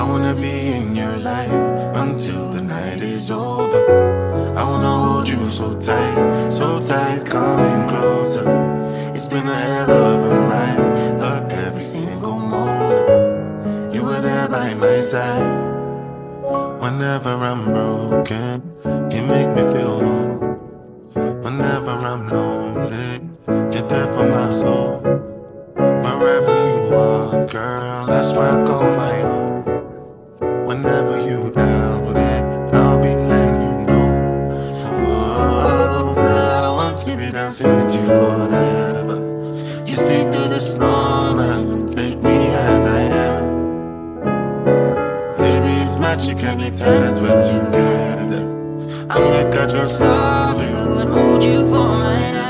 I wanna be in your life until the night is over. I wanna hold you so tight, coming closer. It's been a hell of a ride, but every single moment you were there by my side. Whenever I'm broken, you make me feel whole. Whenever I'm lonely, you're there for my soul. Wherever you are, girl, that's where I call my own. Whenever you doubt it, I'll be letting you know. Oh, girl, I want to be dancing with you forever. You see through the storm and take me as I am. Maybe it's magic anytime that we're together. I make I just love you and hold you for my hand.